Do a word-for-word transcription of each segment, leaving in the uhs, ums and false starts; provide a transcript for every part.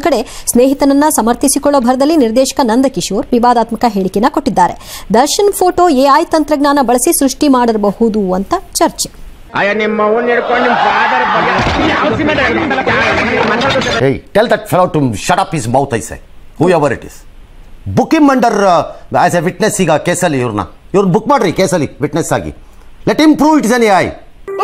ಕಡೆ ಸ್ನೇಹಿತನನ್ನ ಸಮರ್ಥಿಸಿಕೊಳ್ಳೋ ಭರದಲ್ಲಿ ನಿರ್ದೇಶಕ ನಂದಕಿಶೋರ್ ವಿವಾದಾತ್ಮಕ ಹೇಳಿಕೆನ ಕೊಟ್ಟಿದ್ದಾರೆ. ದರ್ಶನ್ ಫೋಟೋ ಎಐ ತಂತ್ರಜ್ಞಾನ ಬಳಸಿ ಸೃಷ್ಟಿ ಮಾಡಬಹುದು ಅಂತ ಚರ್ಚೆ. Hey, tell that fellow to shut up his mouth, I say. Whoever it is. Book him under uh, as a witness ಈಗ ಕೇಸಲ್ಲಿ ಇವ್ರನ್ನ ಇವ್ರನ್ನ ಬುಕ್ ಮಾಡ್ರಿ ಕೇಸಲ್ಲಿ ವಿಟ್ನೆಸ್ ಆಗಿ. Let him prove it is an A I.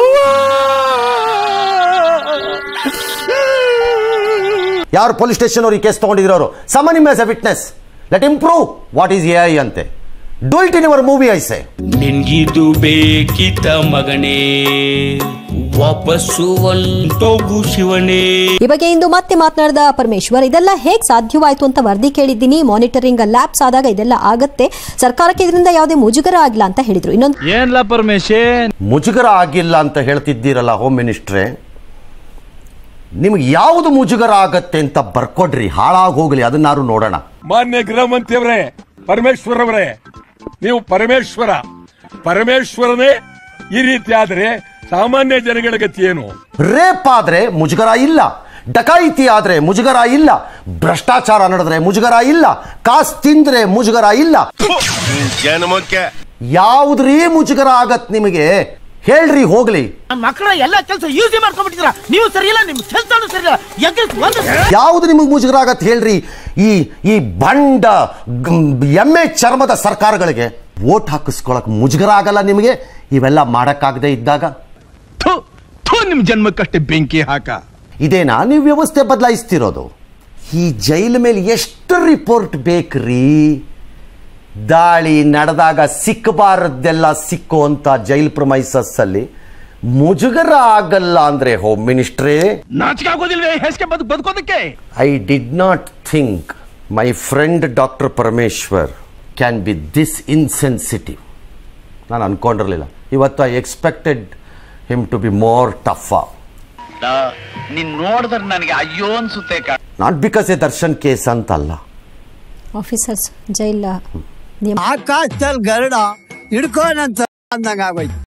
ಯಾರು police station ಅವ್ರು ಈ ಕೇಸ್ ತಗೊಂಡಿದ್ರು summon him as a witness. Let him prove what is A I ಅಂತೆ. Do it in your movie, I say. ನಿನ್ಗಿದು ಬೇಕಿತ ಮಗನೇ ವಾಪಸ್ಸು ಒಂಟೋಗು ಶಿವನೇ. ಈ ಬಗ್ಗೆ ಇಂದು ಮತ್ತೆ ಮಾತನಾಡಿದ ಪರಮೇಶ್ವರ್, ಇದೆಲ್ಲ ಹೇಗೆ ಸಾಧ್ಯವಾಯಿತು ಅಂತ ವರದಿ ಕೇಳಿದ್ದೀನಿ. ಮಾನಿಟರಿಂಗ್ ಲ್ಯಾಬ್ಸ್ ಆದಾಗ ಇದೆಲ್ಲ ಆಗತ್ತೆ. ಸರ್ಕಾರಕ್ಕೆ ಇದರಿಂದ ಯಾವುದೇ ಮುಜುಗರ ಆಗಿಲ್ಲ ಅಂತ ಹೇಳಿದ್ರು. ಇನ್ನೊಂದು ಏನ್ಲ ಪರಮೇಶ್ವರ್ ಮುಜುಗರ ಆಗಿಲ್ಲ ಅಂತ ಹೇಳ್ತಿದ್ದೀರಲ್ಲ ಹೋಮ್ ಮಿನಿಸ್ಟ್ರೆ, ನಿಮ್ಗೆ ಯಾವುದು ಮುಜುಗರ ಆಗತ್ತೆ ಅಂತ ಬರ್ಕೊಡ್ರಿ, ಹಾಳಾಗಿ ಹೋಗ್ಲಿ, ಅದನ್ನಾರು ನೋಡೋಣ. ಮಾನ್ಯ ಗೃಹ ಮಂತ್ರಿ ಅವರೇ, ಪರಮೇಶ್ವರ್ ಅವರೇ, ನೀವು ಪರಮೇಶ್ವರ ಪರಮೇಶ್ವರನೇ ಈ ರೀತಿ ಆದ್ರೆ ಸಾಮಾನ್ಯ ಜನಗಳ ಗತಿ ಏನು? ರೇಪ್ ಆದ್ರೆ ಮುಜುಗರ ಇಲ್ಲ, ಡಕಾಯಿತಿ ಆದ್ರೆ ಮುಜುಗರ ಇಲ್ಲ, ಭ್ರಷ್ಟಾಚಾರ ನಡೆದ್ರೆ ಮುಜುಗರ ಇಲ್ಲ, ಕಾಸು ತಿಂದ್ರೆ ಮುಜುಗರ ಇಲ್ಲ. ಯಾವುದ್ರೀ ಮುಜುಗರ ಆಗತ್ ನಿಮಗೆ ಹೇಳ್ರಿ ಹೋಗ್ಲಿ. ಮಕ್ಕಳ ಎಲ್ಲ ಕೆಲಸ ಯೂಸ್ ಮಾಡ್ಕೊಂಡ್ಬಿಟ್ಟಿದ್ರ, ನೀವು ಸರಿ ಇಲ್ಲ, ನಿಮ್ ಕೆಲಸನೂ ಸರಿ ಇಲ್ಲ. ಯಾವ್ದು ನಿಮಗೆ ಮುಜುಗರ ಆಗತ್ ಹೇಳ್ರಿ? ಈ ಈ ಬಂಡ ಎಮ್ಮೆ ಚರ್ಮದ ಸರ್ಕಾರಗಳಿಗೆ ವೋಟ್ ಹಾಕಿಸ್ಕೊಳಕ್ ಮುಜುಗರ ಆಗಲ್ಲ ನಿಮಗೆ? ಇವೆಲ್ಲ ಮಾಡಕ್ಕಾಗದೆ ಇದ್ದಾಗ ನಿಮ್ ಜನ್ಮಕ್ಕಷ್ಟೇ ಬೆಂಕಿ ಹಾಕ. ಇದೇನಾ ನೀವು ವ್ಯವಸ್ಥೆ ಬದಲಾಯಿಸ್ತಿರೋದು? ಈ ಜೈಲ್ ಮೇಲೆ ಎಷ್ಟು ರಿಪೋರ್ಟ್ ಬೇಕ್ರಿ? ದಾಳಿ ನಡೆದಾಗ ಸಿಕ್ಕಬಾರದ್ದೆಲ್ಲ ಸಿಕ್ಕು ಅಂತ ಜೈಲ್ ಪ್ರಮೈಸಸ್ ಅಲ್ಲಿ ಮುಜುಗರ ಆಗಲ್ಲ ಅಂದ್ರೆ ಹೋಮ್ ಮಿನಿಸ್ಟ್ರೇ ನಾಚಿಕೆ ಆಗೋದಿಲ್ವೇ ಹೆಸ್ಗೆ ಬದುಕೋದಕ್ಕೆ? I did not think my friend doctor Parameshwar can be this insensitive. ನಾನು ಅನ್ಕೊಂಡಿರಲಿಲ್ಲ. ಇವತ್ತು I expected him to be more tough. ನೀನ್ ನೋಡಿದ್ರೆ ನನಗೆ ಅಯ್ಯೋ ಅನ್ಸುತ್ತೆ. Not because a Darshan case ಅಂತಲ್ಲ, ಆಫೀಸರ್ಸ್ ಜೈಲ್ ಆಕಾಶದಲ್ಲಿ ಗರುಡ ಹಿಡ್ಕೊಂಡಂತ ಅಂದಂಗ ಆಗೋಯ್ತು.